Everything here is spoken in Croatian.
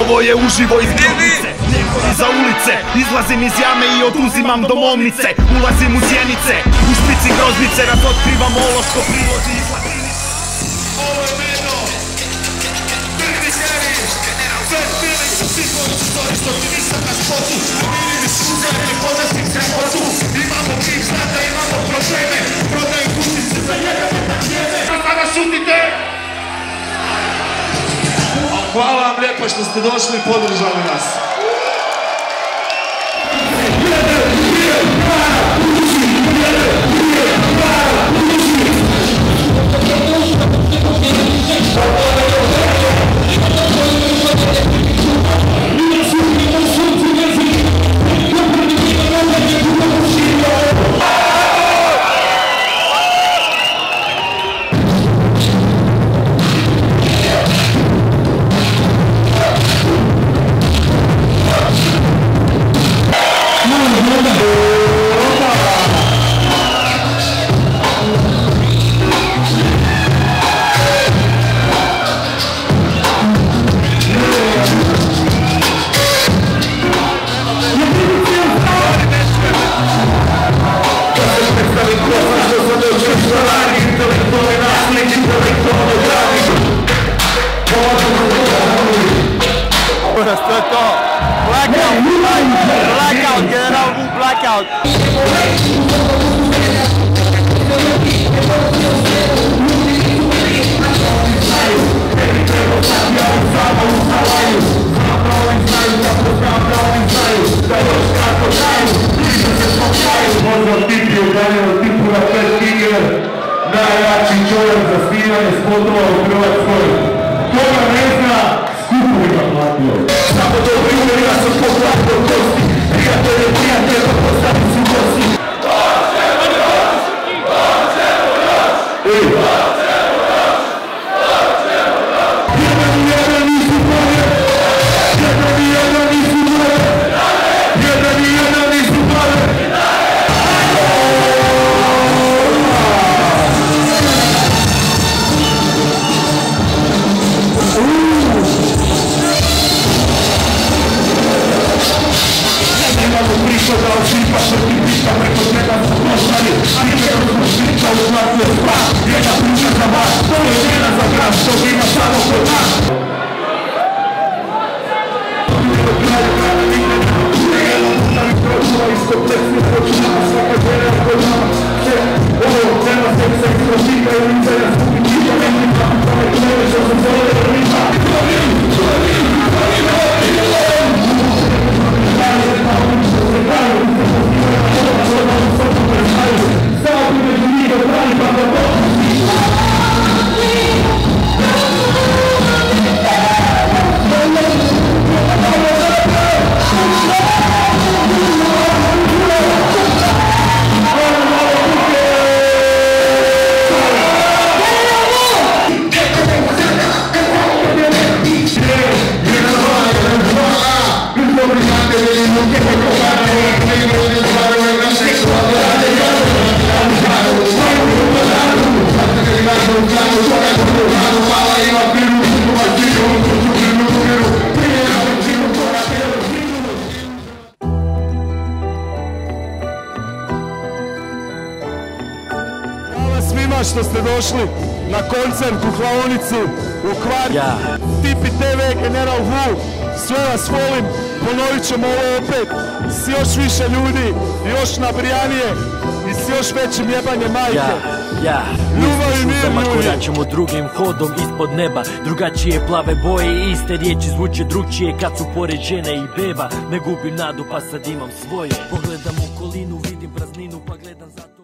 Ovo je uživo iz grobnice, neko iza ulice. Izlazim iz jame i oduzimam domovnice. Ulazim u sjenice, u špici groznice. Razotkrivam ološko prilozi iz latinice. Ovo je meno, drni heri, sve bili su svi koji su to isto ti nisam na spotu. Mirili su uzeli podastim se hotu. Imamo kih znata, imamo probleme. Prodaju kućnice za jebene takljene. Sada šutite! Hvala vam lijepo što ste došli i podržali nas. To je to. Blackout, general Wu, blackout. Možda tipi u Danielu tipu na 5 igre, najjači čovjek za snimanje spotova u Hrvatskoj. Koga ne zna, skupo ga platio. Samo to primjer, ja sam poglavio kosti. Prijatelje, prijatelje, postavi su gosti. Jedan nisu bolje. Jedan nisu bolje. Jedan nisu bolje. Priča da očipa što ti priča preko svega su poslali. A nije da smo priča u zlatnu spas. Jedna priča za vas, to je jedna za gram, što ima samo kod nas. Do kraja kada nikne ne napušta, jedan ustavi pročuva iz kompleksne počinama svaka želja kod nama. Ovo nema seksa iz pročika i lica, ja skupim čita, nekim kako tome kleve, što sam zove da rima. Svima što ste došli na koncert u Klaonicu, u Kvart, Tipi TV, general Wu, sve vas volim, ponovit ćemo ovo opet, s još više ljudi, još nabrijanije i s još većim jebanjem majke. Ljubav i mir, ljudi. Koračemo drugim hodom ispod neba. Drugačije plave boje i iste riječi zvuče drugčije kad su pored žene i beba. Ne gubim nadu pa sad imam svoje. Pogledam okolinu, vidim prazninu pa gledam zato.